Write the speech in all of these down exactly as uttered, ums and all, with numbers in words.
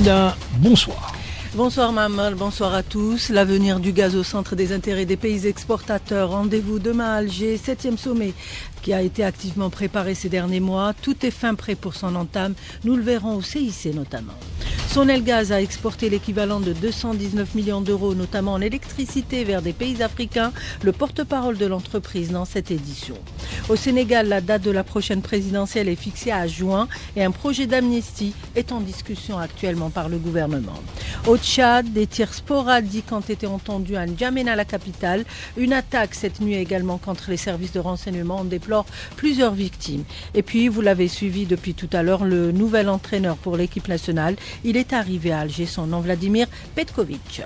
Linda, bonsoir. Bonsoir Mamal, bonsoir à tous. L'avenir du gaz au centre des intérêts des pays exportateurs. Rendez-vous demain à Alger, septième sommet qui a été activement préparé ces derniers mois. Tout est fin prêt pour son entame. Nous le verrons au C I C notamment. Sonelgaz a exporté l'équivalent de deux cent dix-neuf millions d'euros, notamment en électricité, vers des pays africains. Le porte-parole de l'entreprise dans cette édition. Au Sénégal, la date de la prochaine présidentielle est fixée à juin et un projet d'amnistie est en discussion actuellement par le gouvernement. Au Tchad, des tirs sporadiques ont été entendus à N'Djamena, la capitale. Une attaque cette nuit également contre les services de renseignement. On déplore plusieurs victimes. Et puis, vous l'avez suivi depuis tout à l'heure, le nouvel entraîneur pour l'équipe nationale. Il est arrivé à Alger, son nom Vladimir Petkovic.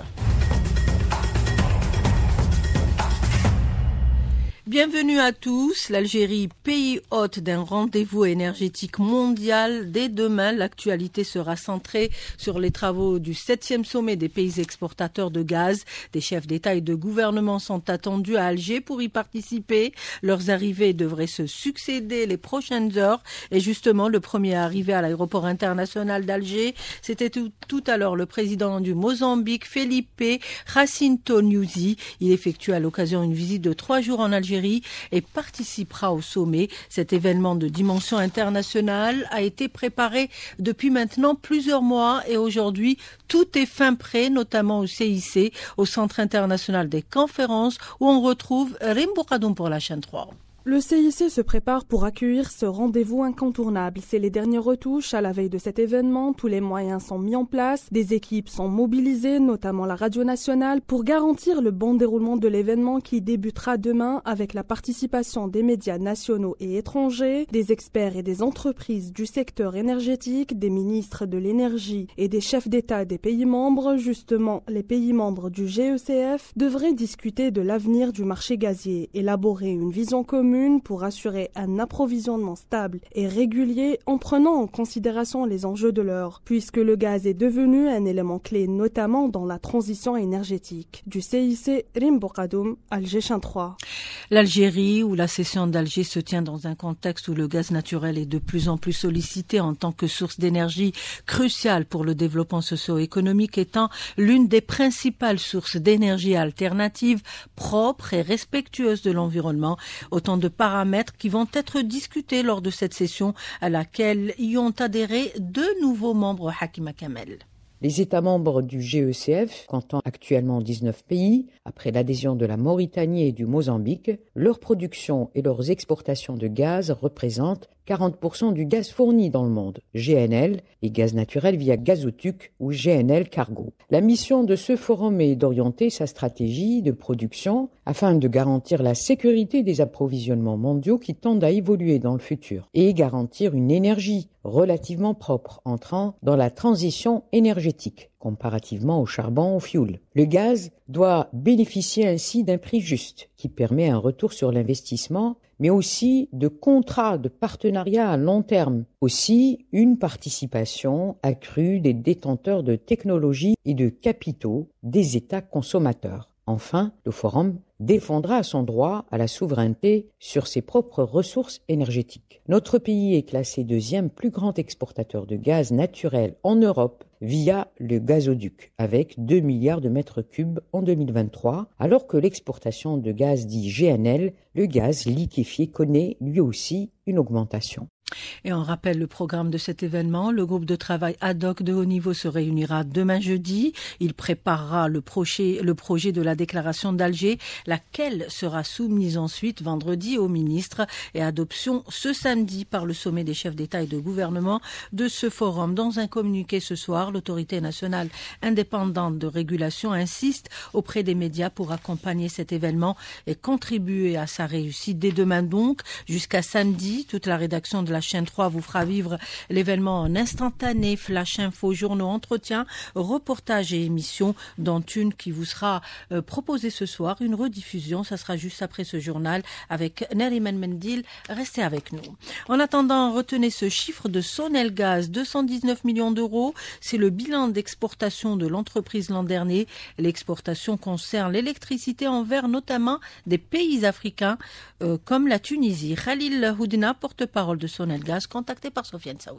Bienvenue à tous. L'Algérie, pays hôte d'un rendez-vous énergétique mondial. Dès demain, l'actualité sera centrée sur les travaux du septième sommet des pays exportateurs de gaz. Des chefs d'État et de gouvernement sont attendus à Alger pour y participer. Leurs arrivées devraient se succéder les prochaines heures. Et justement, le premier arrivé à l'aéroport international d'Alger, c'était tout, tout à l'heure le président du Mozambique, Felipe Jacinto Nyusi. Il effectue à l'occasion une visite de trois jours en Algérie et participera au sommet. Cet événement de dimension internationale a été préparé depuis maintenant plusieurs mois et aujourd'hui, tout est fin prêt, notamment au C I C, au Centre international des conférences, où on retrouve Rim Boukadoum pour la chaîne trois. Le C I C se prépare pour accueillir ce rendez-vous incontournable. C'est les dernières retouches à la veille de cet événement. Tous les moyens sont mis en place. Des équipes sont mobilisées, notamment la radio nationale, pour garantir le bon déroulement de l'événement qui débutera demain avec la participation des médias nationaux et étrangers, des experts et des entreprises du secteur énergétique, des ministres de l'énergie et des chefs d'État des pays membres. Justement, les pays membres du G E C F devraient discuter de l'avenir du marché gazier, élaborer une vision commune pour assurer un approvisionnement stable et régulier en prenant en considération les enjeux de l'heure, puisque le gaz est devenu un élément clé, notamment dans la transition énergétique. Du C I C, Rim Boukadoum, Alger trois. L'Algérie, où la session d'Alger se tient dans un contexte où le gaz naturel est de plus en plus sollicité en tant que source d'énergie cruciale pour le développement socio-économique, étant l'une des principales sources d'énergie alternative, propre et respectueuse de l'environnement. Autant de paramètres qui vont être discutés lors de cette session à laquelle y ont adhéré deux nouveaux membres, Hakima Kamel. Les États membres du G E C F, comptant actuellement dix-neuf pays, après l'adhésion de la Mauritanie et du Mozambique, leur production et leurs exportations de gaz représentent quarante pour cent du gaz fourni dans le monde, G N L et gaz naturel via gazoduc ou G N L cargo. La mission de ce forum est d'orienter sa stratégie de production afin de garantir la sécurité des approvisionnements mondiaux qui tendent à évoluer dans le futur et garantir une énergie relativement propre entrant dans la transition énergétique comparativement au charbon, au fioul. Le gaz doit bénéficier ainsi d'un prix juste qui permet un retour sur l'investissement, mais aussi de contrats de partenariat à long terme. Aussi, une participation accrue des détenteurs de technologies et de capitaux des États consommateurs. Enfin, le forum défendra son droit à la souveraineté sur ses propres ressources énergétiques. Notre pays est classé deuxième plus grand exportateur de gaz naturel en Europe via le gazoduc, avec deux milliards de mètres cubes en deux mille vingt-trois, alors que l'exportation de gaz dit G N L, le gaz liquéfié, connaît lui aussi une augmentation. Et on rappelle le programme de cet événement. Le groupe de travail ad hoc de haut niveau se réunira demain jeudi. Il préparera le projet, le projet de la déclaration d'Alger, laquelle sera soumise ensuite vendredi au ministre et adoption ce samedi par le sommet des chefs d'État et de gouvernement de ce forum. Dans un communiqué ce soir, l'autorité nationale indépendante de régulation insiste auprès des médias pour accompagner cet événement et contribuer à sa réussite. Dès demain donc, jusqu'à samedi, toute la rédaction de la chaîne trois vous fera vivre l'événement en instantané, flash info, journaux, entretiens, reportages et émissions, dont une qui vous sera euh, proposée ce soir, une rediffusion, ça sera juste après ce journal avec Neriman Mendil. Restez avec nous. En attendant, retenez ce chiffre de Sonelgaz, deux cent dix-neuf millions d'euros, c'est le bilan d'exportation de l'entreprise l'an dernier. L'exportation concerne l'électricité envers notamment des pays africains euh, comme la Tunisie. Khalil Houdna, porte-parole de Sonelgaz, contacté par Sofiane Saouli.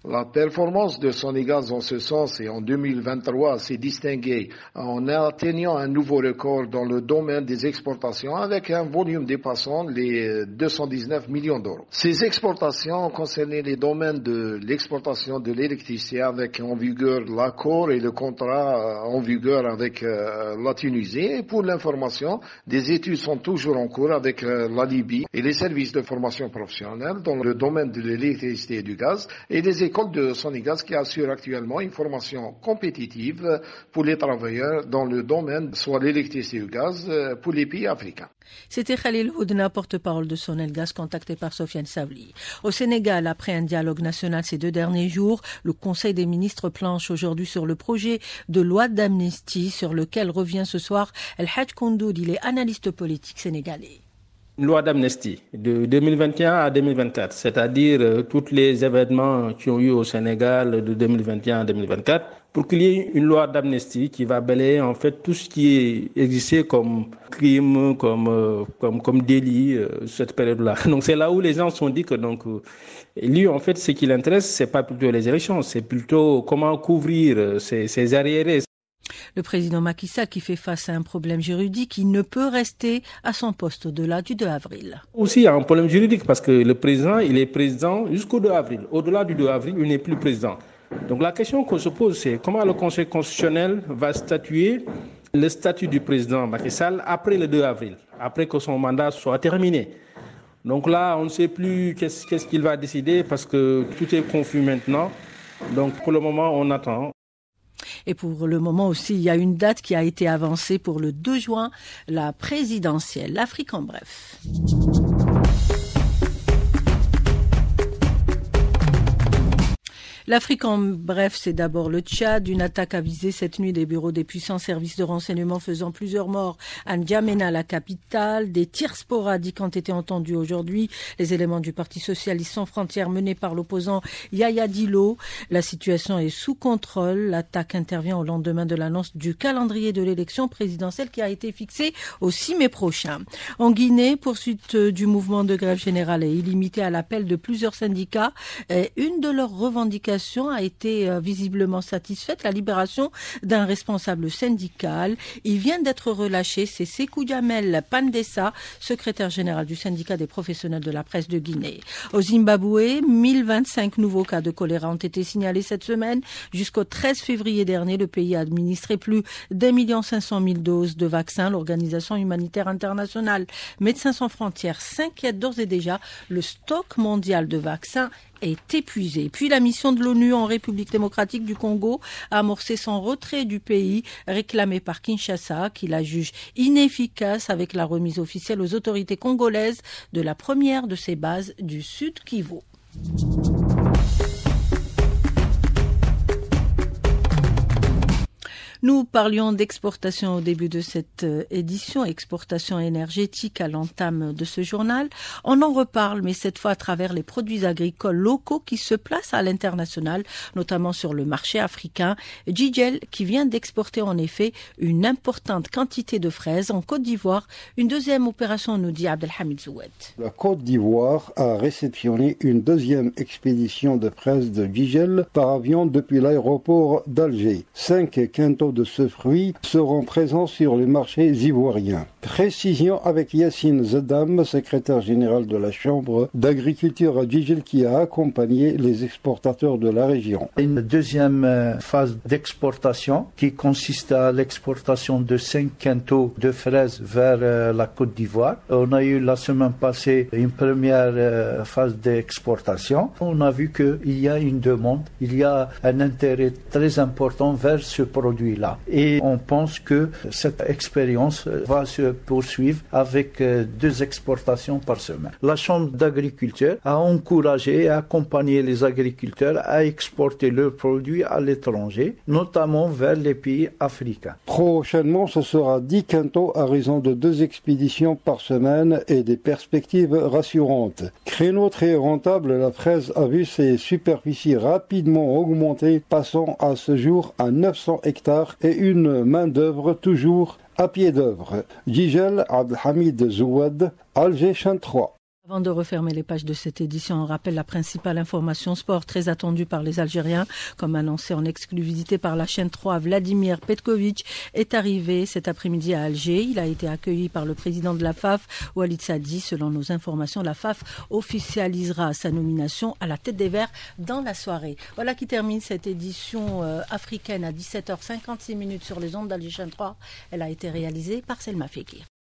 La performance de Sonigaz en ce sens et en deux mille vingt-trois s'est distinguée en atteignant un nouveau record dans le domaine des exportations avec un volume dépassant les deux cent dix-neuf millions d'euros. Ces exportations concernaient les domaines de l'exportation de l'électricité avec en vigueur l'accord et le contrat en vigueur avec la Tunisie. Et pour l'information, des études sont toujours en cours avec la Libye et les services de formation professionnelle dans le domaine de l'électricité et du gaz et les écoles de Sonigaz qui assure actuellement une formation compétitive pour les travailleurs dans le domaine, soit l'électricité et le gaz, pour les pays africains. C'était Khalil Houdna, porte-parole de Sonelgaz, contacté par Sofiane Savli. Au Sénégal, après un dialogue national ces deux derniers jours, le Conseil des ministres planche aujourd'hui sur le projet de loi d'amnistie sur lequel revient ce soir El Hadj Koundoud, il est analyste politique sénégalais. Une loi d'amnistie de deux mille vingt et un à deux mille vingt-quatre, c'est-à-dire euh, tous les événements qui ont eu au Sénégal de deux mille vingt et un à deux mille vingt-quatre, pour qu'il y ait une loi d'amnistie qui va balayer en fait tout ce qui est existé comme crime, comme euh, comme comme délit euh, cette période-là. Donc c'est là où les gens se sont dit que donc euh, lui en fait ce qui l'intéresse c'est pas plutôt les élections, c'est plutôt comment couvrir euh, ces, ces arriérés. Le président Macky Sall qui fait face à un problème juridique, il ne peut rester à son poste au-delà du deux avril. Aussi, il y a un problème juridique parce que le président, il est président jusqu'au deux avril. Au-delà du deux avril, il n'est plus président. Donc la question qu'on se pose, c'est comment le Conseil constitutionnel va statuer le statut du président Macky Sall après le deux avril, après que son mandat soit terminé. Donc là, on ne sait plus qu'est-ce, qu'est-ce qu'il va décider parce que tout est confus maintenant. Donc pour le moment, on attend. Et pour le moment aussi, il y a une date qui a été avancée pour le deux juin, la présidentielle. L'Afrique en bref. L'Afrique en bref, c'est d'abord le Tchad. Une attaque a visé cette nuit des bureaux des puissants services de renseignement faisant plusieurs morts à N'Djamena, la capitale. Des tirs sporadiques ont été entendus aujourd'hui. Les éléments du Parti socialiste sans frontières menés par l'opposant Yaya Dillo. La situation est sous contrôle. L'attaque intervient au lendemain de l'annonce du calendrier de l'élection présidentielle qui a été fixé au six mai prochain. En Guinée, poursuite du mouvement de grève générale et illimitée à l'appel de plusieurs syndicats. Et une de leurs revendications a été visiblement satisfaite, la libération d'un responsable syndical. Il vient d'être relâché, c'est Sékou Djamel Pandessa, secrétaire général du syndicat des professionnels de la presse de Guinée. Au Zimbabwe, mille vingt-cinq nouveaux cas de choléra ont été signalés cette semaine. Jusqu'au treize février dernier, le pays a administré plus d'un million cinq cent mille doses de vaccins. L'organisation humanitaire internationale Médecins sans frontières s'inquiète d'ores et déjà. Le stock mondial de vaccins est épuisé. Puis la mission de l'ONU en République démocratique du Congo a amorcé son retrait du pays, réclamé par Kinshasa, qui la juge inefficace avec la remise officielle aux autorités congolaises de la première de ses bases du Sud Kivu. Nous parlions d'exportation au début de cette édition, exportation énergétique à l'entame de ce journal. On en reparle, mais cette fois à travers les produits agricoles locaux qui se placent à l'international, notamment sur le marché africain. Jijel qui vient d'exporter en effet une importante quantité de fraises en Côte d'Ivoire. Une deuxième opération, nous dit Abdelhamid Zoued. La Côte d'Ivoire a réceptionné une deuxième expédition de fraises de Jijel par avion depuis l'aéroport d'Alger. Cinq quintaux de ce fruit seront présents sur les marchés ivoiriens. Précision avec Yassine Zedam, secrétaire général de la Chambre d'agriculture à Jijel, qui a accompagné les exportateurs de la région. Une deuxième phase d'exportation qui consiste à l'exportation de cinq quintaux de fraises vers la Côte d'Ivoire. On a eu la semaine passée une première phase d'exportation. On a vu qu'il y a une demande, il y a un intérêt très important vers ce produit-là. Et on pense que cette expérience va se poursuivre avec deux exportations par semaine. La Chambre d'agriculture a encouragé et accompagné les agriculteurs à exporter leurs produits à l'étranger, notamment vers les pays africains. Prochainement, ce sera dix quintaux à raison de deux expéditions par semaine et des perspectives rassurantes. Créneau très rentable, la fraise a vu ses superficies rapidement augmenter, passant à ce jour à neuf cents hectares et une main-d'œuvre toujours à pied d'œuvre. Jijel, Abdelhamid Zouad, Alger, Chaîne trois. Avant de refermer les pages de cette édition, on rappelle la principale information sport très attendue par les Algériens. Comme annoncé en exclusivité par la chaîne trois, Vladimir Petkovic est arrivé cet après-midi à Alger. Il a été accueilli par le président de la F A F, Walid Sadi. Selon nos informations, la F A F officialisera sa nomination à la tête des Verts dans la soirée. Voilà qui termine cette édition euh, africaine à dix-sept heures cinquante-six minutes sur les ondes d'Alger Chaîne trois. Elle a été réalisée par Selma Fekir.